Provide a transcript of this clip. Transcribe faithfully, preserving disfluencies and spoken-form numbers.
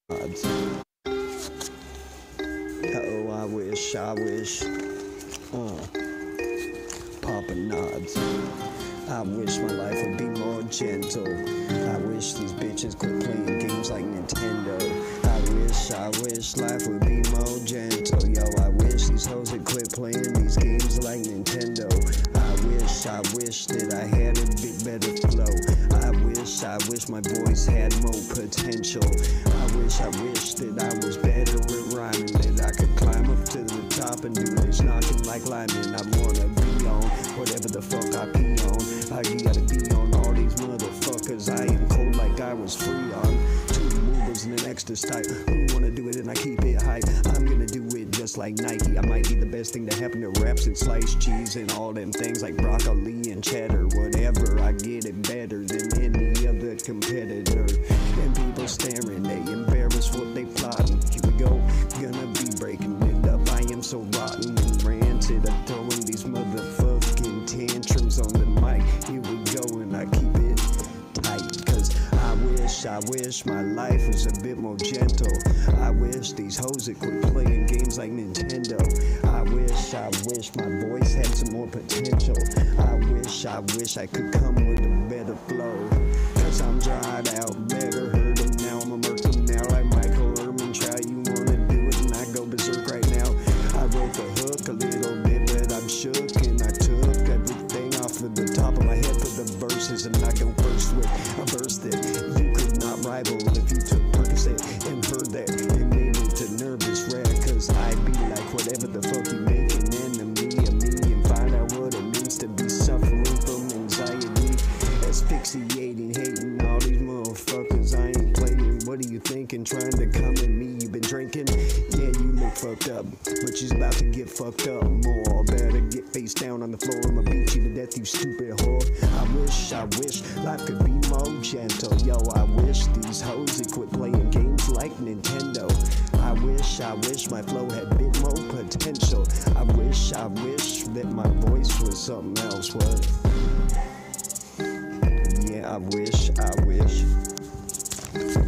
odds. Oh, I wish, I wish. Uh, Papa nods. I wish my life would be more gentle. I wish these bitches quit playing games like Nintendo. I wish, I wish life would be more gentle. Yo, I wish these hoes would quit playing these games like Nintendo. I wish, I wish that I had a bit better flow. I wish, I wish my voice had more potential. I wish, I wish that I was better at rhyming, that I could climb up to the top and do this knocking like linemen. I wanna be on whatever the fuck I pee on. I gotta be on all these motherfuckers. I am cold like I was free on two movers and an extra type. Who wanna do it and I keep it hype? I'm gonna do it just like Nike. I might be the best thing to happen to raps and sliced cheese and all them things like broccoli and cheddar. Whatever, I get it better than any other competitor. And people staring, they embarrass what they plotting. Here we go, gonna be breaking it up. I am so rotten and ranted. I'm throwing these motherfucking tantrums on the mic. Here we go, and I keep it tight. Cause I wish, I wish my life was a bit more gentle. I wish these hoes would quit playing games like Nintendo. I wish, I wish my voice had some more potential. I wish, I wish I could come with a better flow. Cause I'm dried out, better heard them now. I'm a murk them now like Michael Irvin. Try, you wanna do it and I go berserk right now. I wrote the hook a little bit, but I'm shook. And I took everything off of the top of my head for the verses. And I go first with a verse that you could not rival. If you took Percocet and heard that, it made me to nervous wreck. Cause I'd be like whatever the fuck you make an enemy of me. And find out what it means to be suffering from anxiety. Asphyxiating, hating all these motherfuckers. I ain't playing. What are you thinking? Trying to come at me? You been drinking? Yeah, you look fucked up, but you's about to get fucked up more. Better get face down on the floor. I'ma beat you to death, you stupid whore. I wish, I wish life could be more gentle. Yo, I wish these hoes would quit playing games like Nintendo. I wish, I wish my flow had a bit more potential. I wish, I wish that my voice was something else. What? Yeah, I wish, I wish.